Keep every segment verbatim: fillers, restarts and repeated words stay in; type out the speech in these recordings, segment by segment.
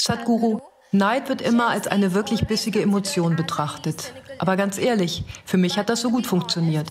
Sadhguru, Neid wird immer als eine wirklich bissige Emotion betrachtet. Aber ganz ehrlich, für mich hat das so gut funktioniert.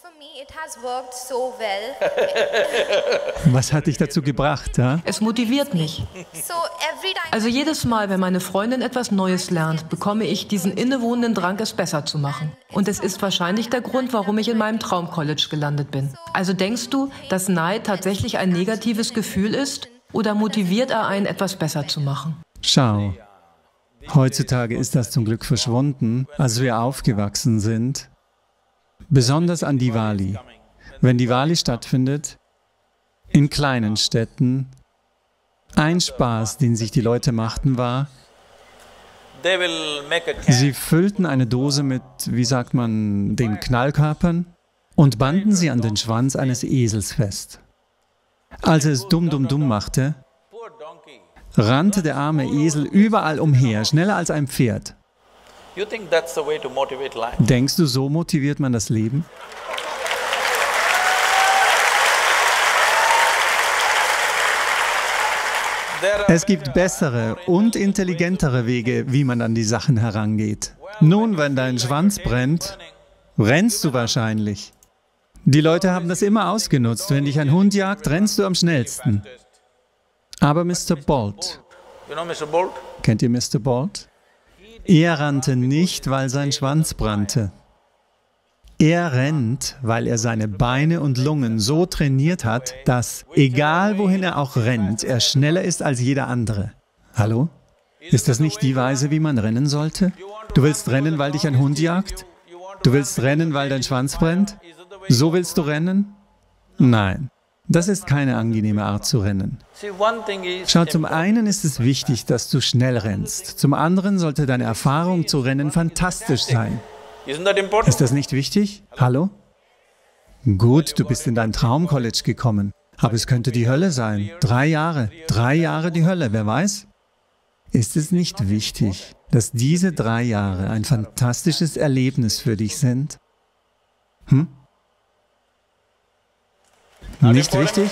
Was hat dich dazu gebracht? Ja? Es motiviert mich. Also jedes Mal, wenn meine Freundin etwas Neues lernt, bekomme ich diesen innewohnenden Drang, es besser zu machen. Und es ist wahrscheinlich der Grund, warum ich in meinem Traumcollege gelandet bin. Also denkst du, dass Neid tatsächlich ein negatives Gefühl ist? Oder motiviert er einen, etwas besser zu machen? Schau, heutzutage ist das zum Glück verschwunden, als wir aufgewachsen sind. Besonders an Diwali. Wenn Diwali stattfindet, in kleinen Städten, ein Spaß, den sich die Leute machten, war, sie füllten eine Dose mit, wie sagt man, den Knallkörpern und banden sie an den Schwanz eines Esels fest. Als er es dumm, dumm, dumm machte, rannte der arme Esel überall umher, schneller als ein Pferd. Denkst du, so motiviert man das Leben? Es gibt bessere und intelligentere Wege, wie man an die Sachen herangeht. Nun, wenn dein Schwanz brennt, rennst du wahrscheinlich. Die Leute haben das immer ausgenutzt. Wenn dich ein Hund jagt, rennst du am schnellsten. Aber Mister Bolt, kennt ihr Mister Bolt? Er rannte nicht, weil sein Schwanz brannte. Er rennt, weil er seine Beine und Lungen so trainiert hat, dass, egal wohin er auch rennt, er schneller ist als jeder andere. Hallo? Ist das nicht die Weise, wie man rennen sollte? Du willst rennen, weil dich ein Hund jagt? Du willst rennen, weil dein Schwanz brennt? So willst du rennen? Nein. Das ist keine angenehme Art zu rennen. Schau, zum einen ist es wichtig, dass du schnell rennst. Zum anderen sollte deine Erfahrung zu rennen fantastisch sein. Ist das nicht wichtig? Hallo? Gut, du bist in dein Traumcollege gekommen. Aber es könnte die Hölle sein. Drei Jahre. Drei Jahre die Hölle, wer weiß? Ist es nicht wichtig, dass diese drei Jahre ein fantastisches Erlebnis für dich sind? Hm? Nicht wichtig?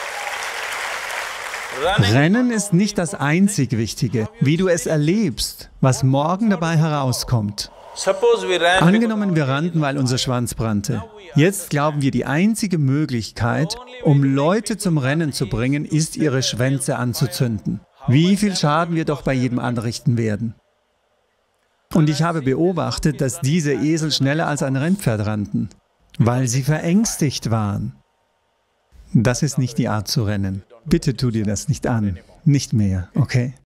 Rennen ist nicht das einzig Wichtige, wie du es erlebst, was morgen dabei herauskommt. Angenommen, wir rannten, weil unser Schwanz brannte. Jetzt glauben wir, die einzige Möglichkeit, um Leute zum Rennen zu bringen, ist, ihre Schwänze anzuzünden. Wie viel Schaden wir doch bei jedem anrichten werden. Und ich habe beobachtet, dass diese Esel schneller als ein Rennpferd rannten, weil sie verängstigt waren. Das ist nicht die Art zu rennen. Bitte tu dir das nicht an. Nicht mehr, okay?